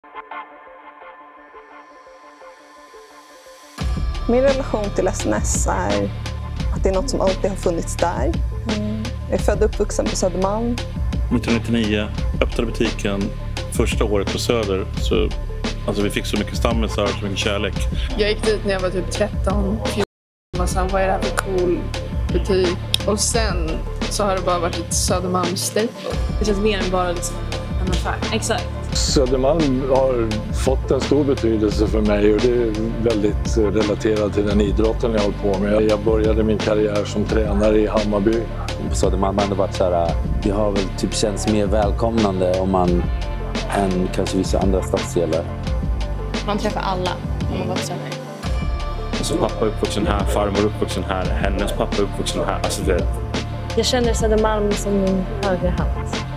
Min relation till SNS är att det är något som alltid har funnits där. Jag är född och uppvuxen på Södermalm. 1999 öppnade butiken första året på Söder. Så, alltså vi fick så mycket stammisar, så mycket kärlek. Jag gick dit när jag var typ 13, 14 och sen vad är det här för cool butik? Och sen så har det bara varit ett Södermalm-staple. Det känns mer än bara liksom en affär. Exakt. Södermalm har fått en stor betydelse för mig och det är väldigt relaterat till den idrotten jag håller på med. Jag började min karriär som tränare i Hammarby. På Södermalm har det varit så här, vi har väl typ känts mer välkomnande om man än kanske vissa andra stadsdelar. Man träffar alla om man var på Söder. Alltså pappa är uppvuxen här, farmor är uppvuxen här, hennes pappa är uppvuxen här. Alltså det... Jag känner Södermalm som min högra hand.